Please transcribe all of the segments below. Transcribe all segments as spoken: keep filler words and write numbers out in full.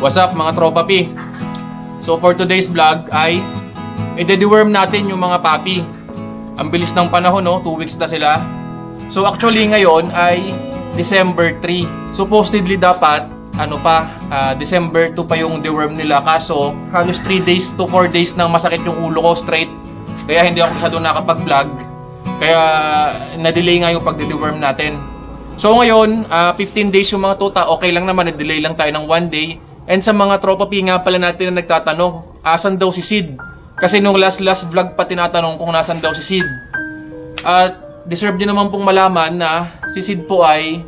What's up mga tropa pi? So for today's vlog ay i-deworm natin yung mga puppy. Ang bilis ng panahon, no? two weeks na sila. So actually ngayon ay December three. Supposedly dapat ano pa, uh, December two pa yung deworm nila. Kaso halos three days to four days nang masakit yung ulo ko straight. Kaya hindi ako masyado nakapag-vlog. Kaya na-delay nga yung pag-deworm natin. So ngayon, uh, fifteen days yung mga tuta. Okay lang naman, na-delay lang tayo ng one day. And sa mga tropa pi nga pala natin na nagtatanong, asan daw si Sid? Kasi nung last last vlog pa tinatanong kung nasan daw si Sid. At deserve din naman pong malaman na si Sid po ay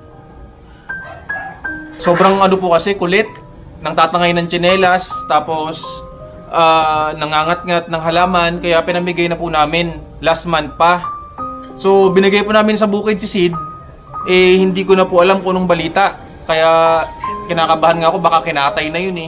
sobrang ano po kasi kulit, nang tatangay ng tsinelas, tapos uh, nangangat-ngat ng halaman, kaya pinamigay na po namin last month pa. So binigay po namin sa bukid si Sid, eh hindi ko na po alam kung anong balita. Kaya kinakabahan nga ako, baka kinatay na yun eh.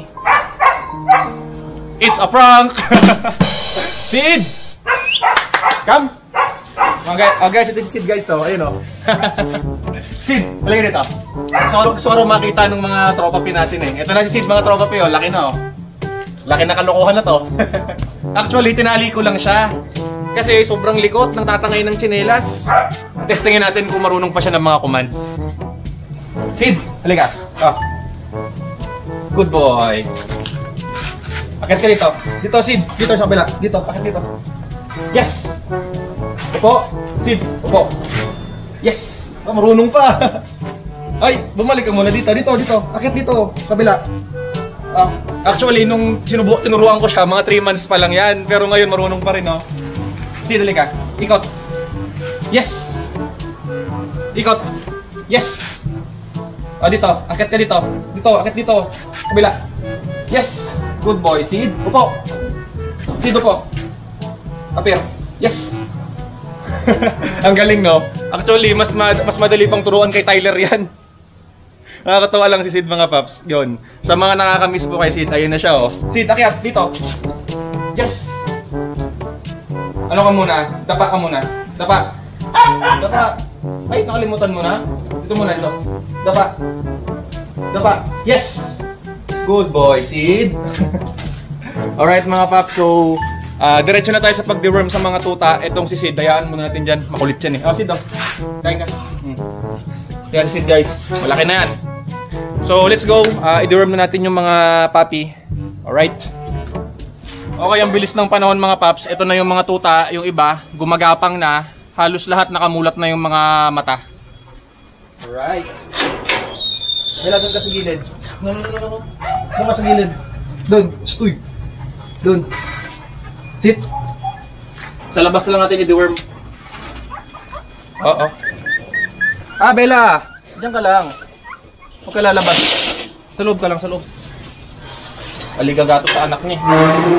It's a prank! Sid! Come! Oh guys, oh guys, ito si Sid guys, so ayun oh. Sid, halika dito. Gusto ko rin makita ng mga tropa pi natin eh. Ito na si Sid, mga tropa pi oh, laki na oh. Laki na kalokohan na to. Actually, tinali ko lang siya. Kasi sobrang likot, nang tatangay ng tsinelas. Testingin natin kung marunong pa siya ng mga commands. Sid, halika. Oh. Good boy. Akit ka dito. Dito, Sid. Dito sa kabila. Dito, akit dito. Yes! Upo. Sid, upo. Yes! Oh, marunong pa. Ay, bumalik ka muna dito. Dito, dito. Akit dito. Kabila. Ah, actually, nung sinubo, tinuruan ko siya, mga three months pa lang yan. Pero ngayon, marunong pa rin, no? Sid, halika. Ikot. Yes! Ikot. Yes! Oh, dito. Akit ka dito. Dito, akit dito. Kabila. Yes! Good boy, Sid. Upo. Sid, upo. Apir. Yes! Ang galing, no? Actually, mas ma mas madali pang turuan kay Tyler yan. Nakakatawa lang si Sid, mga paps. Yun. Sa mga nakakamiss po kay Sid, ayun na siya, oh. Sid, akyat. Dito. Yes! Ano ka muna? Dapa ka muna. Dapa. Dapa. Ay, nakalimutan mo na. Dito muna, ito. Dapa. Dapa. Yes! Good boy, Sid. Alright mga paps, so uh, diretso na tayo sa pag-deworm sa mga tuta. Itong si Sid, dayaan muna natin dyan. Makulit yan eh. Oh, Sid, oh. Kain ka. Hmm. Yan, Sid guys. Malaki na yan. So, let's go. Uh, i-deworm na natin yung mga puppy. Alright. Okay, ang bilis ng panahon mga paps. Ito na yung mga tuta. Yung iba, gumagapang na. Halos lahat nakamulat na yung mga mata. Alright. Wala doon ka sa gilid. No, no, no, no, no. Doon ka sa gilid. Doon. Stoy. Doon. Sit. Sa labas lang natin i-deworm. Oo. Ah, Bella. Diyan ka lang. Huwag ka lalabas. Sa loob ka lang, sa loob. Aligagato sa anak niya.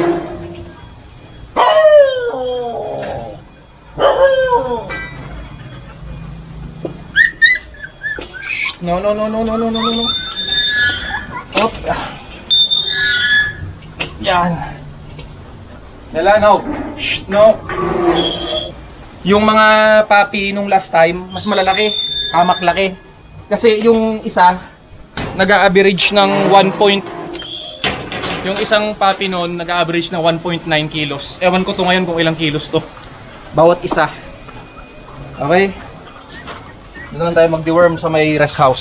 No, no, no, no, no, no, no, no. Hop. Yan. Nala, no. Shh, no. Yung mga puppy nung last time, mas malalaki. Kamak laki. Kasi yung isa, nag-a-average ng one point. Yung isang puppy noon, nag-a-average ng one point nine kilos. Ewan ko to ngayon kung ilang kilos to. Bawat isa. Okay? Dito lang tayo mag-deworm sa may rest house.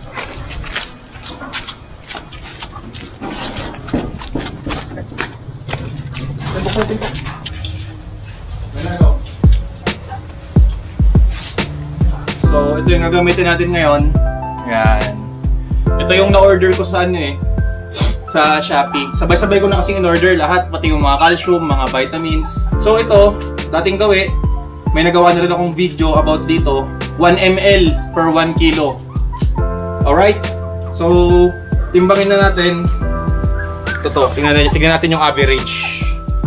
So, ito yung gagamitin natin ngayon. Yan. Ito yung na-order ko sa ano eh. Sa Shopee. Sabay-sabay ko na kasing in-order lahat. Pati yung mga calcium, mga vitamins. So, ito, dating gawi. May nagawa na rin akong video about dito. one milliliter per one kilo. Alright? So, timbangin na natin. Ito to. Tingnan natin, tingnan natin yung average.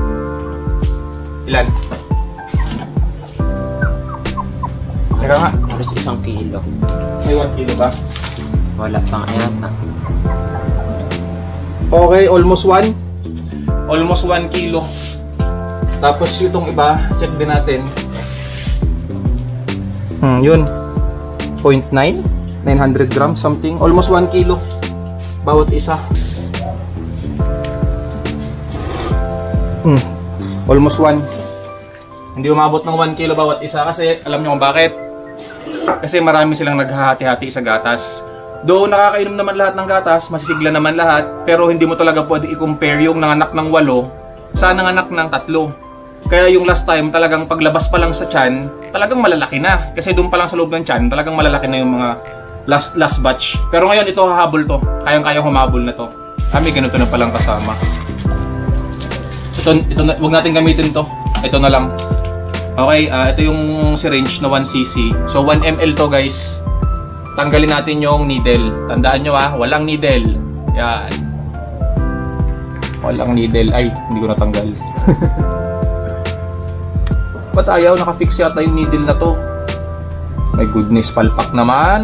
Ilan? Teka nga. Halos isang kilo. May one kilo ba? Wala pang yata. Okay, almost one. Almost one kilo. Tapos itong iba, check din natin. Hmm, yun. zero point nine. nine hundred grams something. Almost one kilo. Bawat isa. Mm. Almost one. Hindi umabot ng one kilo bawat isa kasi alam nyo kung bakit? Kasi marami silang naghahati-hati sa gatas. Though nakakainom naman lahat ng gatas, masisigla naman lahat, pero hindi mo talaga pwede i-compare yung nanganak ng walo sa nanganak ng tatlo. Kaya yung last time talagang paglabas pa lang sa tiyan, talagang malalaki na. Kasi doon pa lang sa loob ng tiyan, talagang malalaki na yung mga last last batch. Pero ngayon ito hahabol to. Kayang-kayang humabol na to. Ah, may ganito na palang kasama. Ito, ito na, wag natin gamitin to. Ito na lang. Okay, uh, ito yung syringe na one C C. So one milliliter to guys. Tanggalin natin yung needle. Tandaan nyo ah, walang needle. Yan. Walang needle. Ay, hindi ko natanggal. Ba't ayaw? Nakafix yata yung needle na to. My goodness, palpak naman.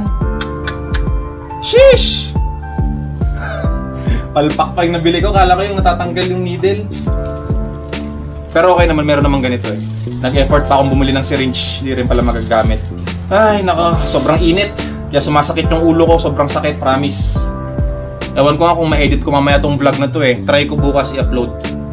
Sheesh! Palpak pa yung nabili ko. Kala ko yung natatanggal yung needle. Pero okay naman, meron naman ganito eh. Nag-effort pa akong bumili ng syringe. Hindi rin pala magagamit. Ay, nako, sobrang init. Kaya sumasakit yung ulo ko. Sobrang sakit, promise. Ewan ko nga kung ma-edit ko mamaya tong vlog na to eh. Try ko bukas i-upload.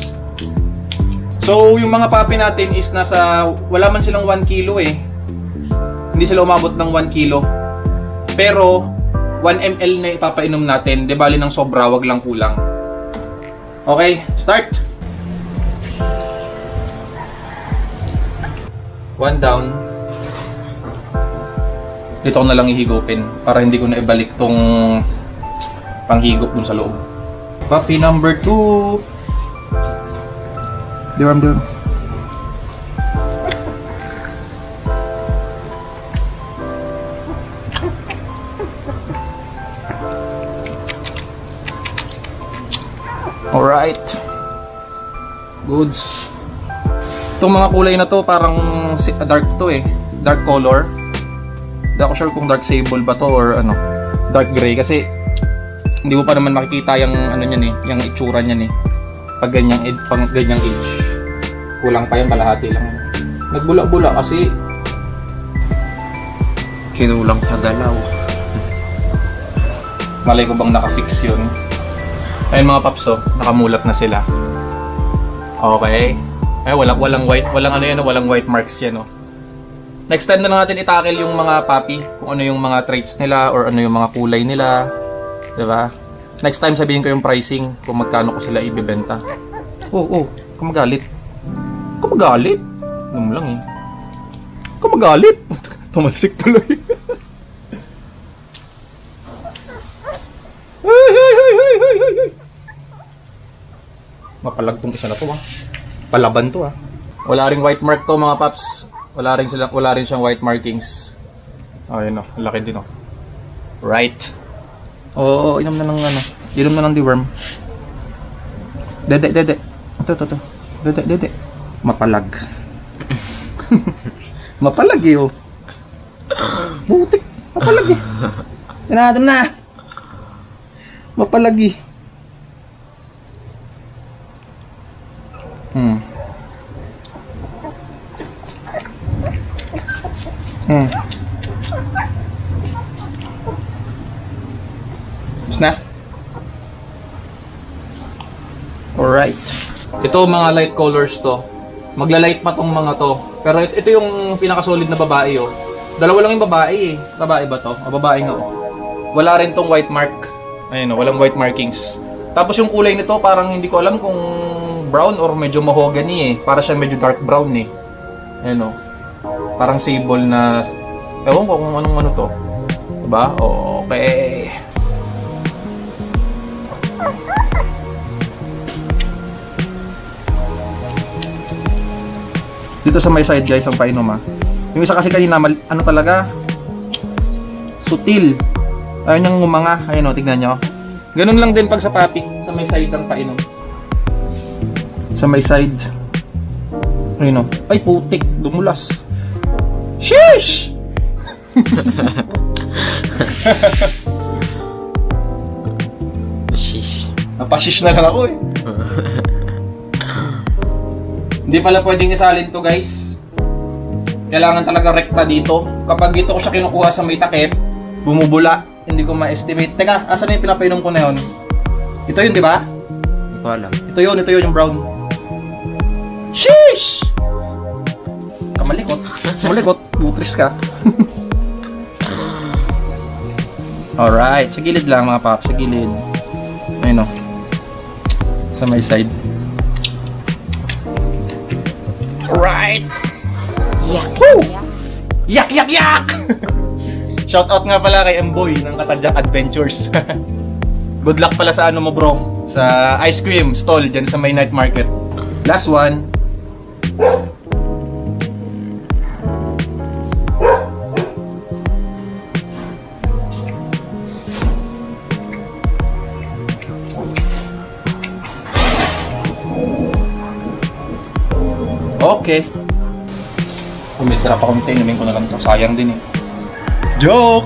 So, yung mga papi natin is nasa, wala man silang one kilo eh. Hindi sila umabot ng one kilo. Pero, one milliliter na ipapainom natin. Di bali ng sobra, wag lang kulang. Okay, start! One down. Dito ko na lang ihigupin para hindi ko na ibalik tong panghigop dun sa loob. Puppy number two. Diram, diram. Alright. Goods. Itong mga kulay na to parang dark to eh. Dark color. Hindi ako sure kung dark sable ba to or ano. Dark gray kasi hindi mo pa naman makikita yung ano niyan eh, yung itsura niyan eh. Pag ganyang age, pag ganyang age. Kulang pa yan, kalahati lang. Nagbula-bula kasi kinulang sa galaw. Malay ko bang naka-fix yun. Ayun mga paps oh, nakamulat na sila. Okay. Eh walang walang white, walang ano yan, walang white marks yan oh. Next time na lang natin i-tackle yung mga puppy, kung ano yung mga traits nila or ano yung mga kulay nila, 'di ba? Next time sabihin ko yung pricing kung magkano ko sila ibebenta. Oh, oh, kumagalit. Kumagalit. Ano lang eh. Kumagalit. Tumalsik tuloy. Hey, hey, hey, hey, hey, hey. Mapalag tong isa na to ah. Palaban to ah. Wala ring white mark to mga paps. Wala rin sila, wala rin siyang white markings. Ayun oh, laki din oh. Right. Oo, oh, inom na ng ano. Inom na ng deworm. Dede, dede. Ito, ito, ito. Dede, dede. Mapalag. Mapalag eh oh. Butik. Mapalag eh. Yan na. Mapalag eh. Hmm. Hmm. Tapos na? Alright. Ito mga light colors to. Magla-light pa tong mga to. Pero ito, ito yung pinaka-solid na babae oh. Dalawa lang yung babae eh. Babae ba to? O babae nga oh. Wala rin tong white mark. Ayun oh, walang white markings. Tapos yung kulay nito parang hindi ko alam kung brown or medyo mahogany eh. Para siya medyo dark brown eh. Ayun oh. Parang sable na, ewan ko kung anong ano to. Diba? Okay. Dito sa may side guys ang painom ha. Yung isa kasi kanina ano talaga, sutil. Ayun niyang ngumanga. Ayun o, tignan nyo. Ganun lang din pag sa puppy. Sa may side ang painom. Sa may side. Ayun o. Ay putik, dumulas. Sheesh! Sheesh. Napashish na lang ako eh. Hindi pala pwedeng isalin to guys. Kailangan talaga rekta dito. Kapag dito ko siya kinukuha sa may takip, bumubula. Hindi ko ma-estimate. Teka, asan na yung pinapainom ko na yun? Ito yun, di ba? Hindi ko alam. Ito yun, ito yun yung brown. Sheesh! Kamalikot. Kamalikot. Nutris ka. Alright. Sa gilid lang mga paps. Sa gilid. Ayun o. Sa may side. Alright. Yak! Woo! Yak! Yak! Yak! Shoutout nga pala kay Emboy ng Katadyak Adventures. Good luck pala sa ano mo bro. Sa ice cream stall dyan sa may night market. Last one. Okay. Umitra pa konti, inumin ko na lang ito. Sayang din eh. Joke!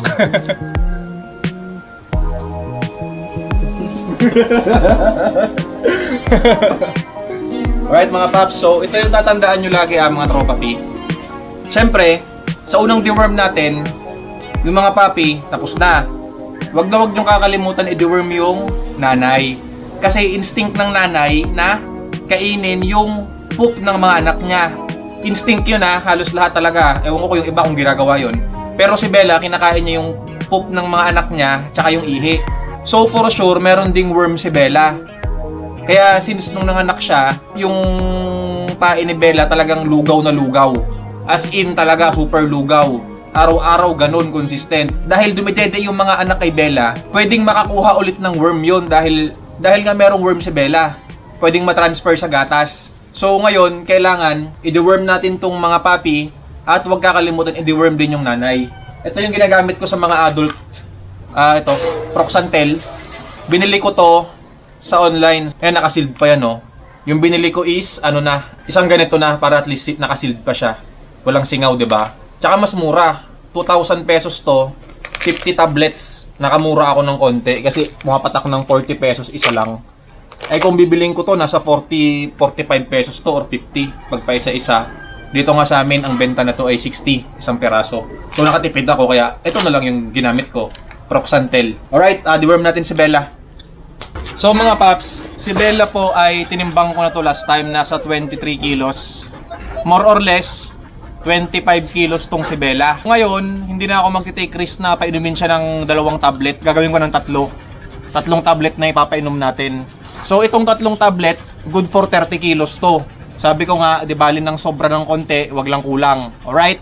Alright mga paps, so ito yung tatandaan nyo lagi ah mga tropa P. Siyempre, sa unang deworm natin, yung mga papi, tapos na. Huwag na huwag nyo kakalimutan i-deworm yung nanay. Kasi instinct ng nanay na kainin yung poop ng mga anak niya. Instinct yun ha, halos lahat talaga. Ewan ko yung iba kung ginagawa yun. Pero si Bella, kinakain niya yung poop ng mga anak niya, tsaka yung ihi. So for sure, meron ding worm si Bella. Kaya since nung nanganak siya, yung pain ni Bella talagang lugaw na lugaw. As in talaga super lugaw. Araw-araw ganun, consistent. Dahil dumidede yung mga anak kay Bella, pwedeng makakuha ulit ng worm yun dahil, dahil nga merong worm si Bella. Pwedeng matransfer sa gatas. So ngayon, kailangan i-deworm natin tong mga papi at huwag kakalimutan i-deworm din yung nanay. Ito yung ginagamit ko sa mga adult. Ah, uh, ito, Proxantel. Binili ko to sa online. Eh, nakasealed pa yan, no? Yung binili ko is, ano na, isang ganito na para at least nakasealed pa siya. Walang singaw, di ba? Tsaka mas mura. two thousand pesos to. fifty tablets. Nakamura ako ng konti kasi pumapatak ng forty pesos isa lang. Eh kung bibiling ko to, nasa forty, forty-five pesos to or fifty pag pa isa-isa. Dito nga sa amin, ang benta na to ay sixty, isang peraso. So nakatipid ako, kaya ito na lang yung ginamit ko. Proxantel. Alright, uh, deworm natin si Bella. So mga paps, si Bella po ay tinimbang ko na to last time, nasa twenty-three kilos. More or less, twenty-five kilos tong si Bella. Ngayon, hindi na ako magti-take risk na painumin siya ng dalawang tablet. Gagawin ko ng tatlo. Tatlong tablet na ipapainom natin. So itong tatlong tablet, good for thirty kilos to. Sabi ko nga, di bali ng sobra ng konti, wag lang kulang. Alright?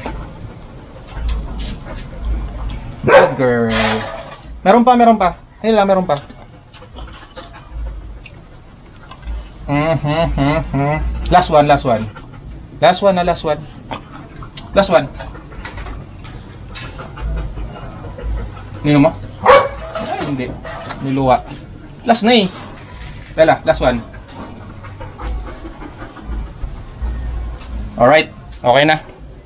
Good girl. Meron pa, meron pa. Ayun lang, meron pa. Mm-hmm. Last one, last one. Last one na, last one. Last one. Nino mo? Ay, hindi. Niluwa. Last na eh. Bella, last one. Alright. Okay na.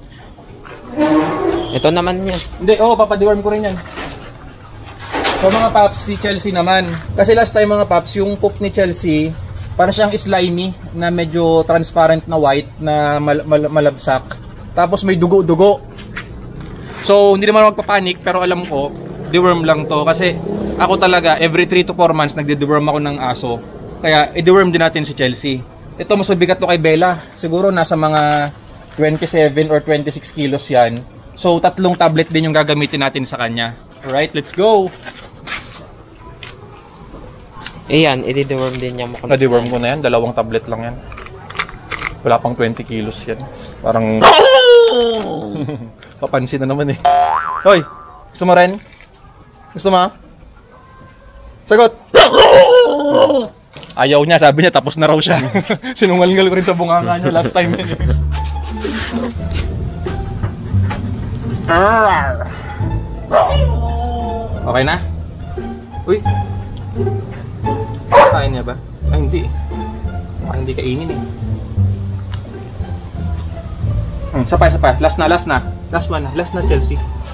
Ito naman yan. Hindi, oo, oh, papadeworm ko rin yan. So mga paps, si Chelsea naman. Kasi last time mga paps, yung poop ni Chelsea, para siyang slimy na medyo transparent na white na mal mal malabsak. Tapos may dugo-dugo. So hindi naman magpapanik, pero alam ko, deworm lang to. Kasi ako talaga, every three to four months nagde-deworm ako ng aso. Kaya i-deworm din natin si Chelsea. Ito mas mabigat to kay Bella. Siguro nasa mga twenty-seven or twenty-six kilos yan. So tatlong tablet din yung gagamitin natin sa kanya. Alright, let's go! Eh yan, i-deworm din niya mo. Na-deworm ko na yan, dalawang tablet lang yan. Wala pang twenty kilos yan. Parang papansin na naman eh. Hoy! Gusto mo rin? Gusto mo? Sagot! Ayaw niya, sabi niya tapos na raw siya. Sinungal-ngal ko rin sa bunganga niya last time. Okay na? Uy! Kain niya ba? Ay hindi. Baka hindi kainin eh. Hmm, sapa, sapa. Last na, last na. Last one na. Last na, Chelsea.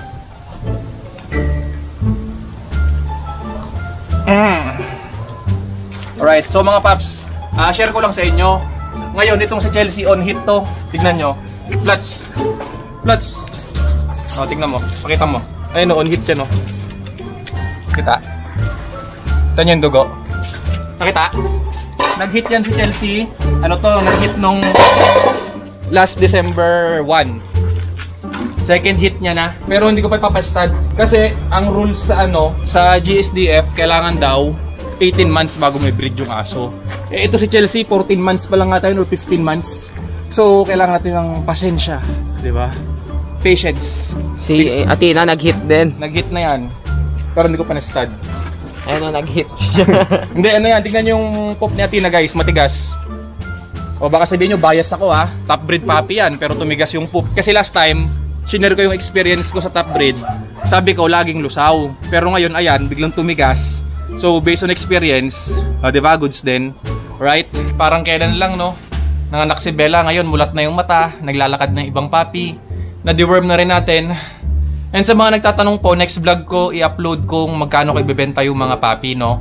Mm. Alright, so mga paps, uh, share ko lang sa inyo. Ngayon, itong si Chelsea on hit to. Tignan nyo. Flats. Flats. O, tignan mo. Pakita mo. Ayun o, on hit siya no. Kita. Tignan yung dugo. Nakita? nag-hit yan si Chelsea. Ano to, nag-hit nung last December first. Second hit niya na. Pero hindi ko pa ipapastad. Kasi ang rules sa ano, sa G S D F, kailangan daw eighteen months bago may breed yung aso. Eh ito si Chelsea, fourteen months pa lang nga tayo or fifteen months. So kailangan natin ng pasensya, di ba? Patience. Si eh, Athena nag-hit din. Nag-hit na yan. Pero hindi ko pa na-stud. Ayun na, nag-hit siya. Hindi, ano yan, tignan yung pop ni Athena guys, matigas. O baka sabihin nyo, bias ako ha. Top breed puppy yan, pero tumigas yung poop. Kasi last time, sinare ko yung experience ko sa top breed. Sabi ko, laging lusaw. Pero ngayon, ayan, biglang tumigas. So, based on experience, uh, diba, goods din. Right? Parang kailan lang, no? Nanganak si Bella, ngayon mulat na yung mata, naglalakad na ibang puppy. Na-deworm na rin natin. And sa mga nagtatanong po, next vlog ko, i-upload kung magkano ko ibebenta yung mga puppy, no?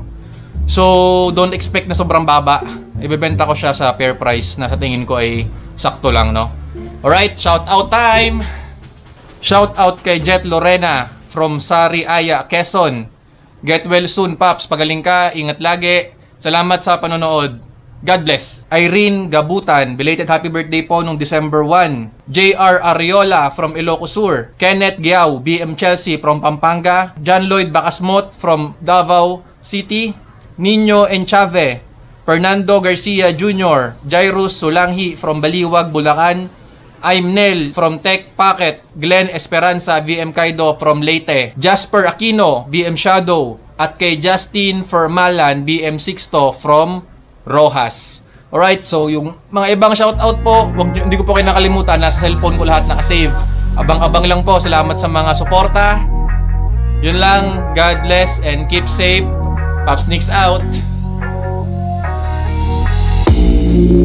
So, don't expect na sobrang baba. Ibebenta ko siya sa fair price na sa tingin ko ay sakto lang, no? Alright, shout out time! Shout out kay Jet Lorena from Sari Aya, Quezon. Get well soon, Paps. Pagaling ka, ingat lagi. Salamat sa panonood. God bless. Irene Gabutan, belated happy birthday po nung December first. J R Ariola from Ilocos Sur. Kenneth Giao, B M Chelsea from Pampanga. John Lloyd Bacasmot from Davao City. Nino Enchave. Fernando Garcia Junior Jairus Sulanghi from Baliwag, Bulacan. I'm Nel from Tech Packet. Glenn Esperanza, V M Kaido from Leyte. Jasper Aquino, B M Shadow. At kay Justin Fermalan, B M Sixto from Rojas. Alright, so yung mga ibang shoutout po, wag, hindi ko po kayo nakalimutan, nasa cellphone ko lahat nakasave. Abang-abang lang po, salamat sa mga suporta. Yun lang, God bless and keep safe. Pops Nicks out.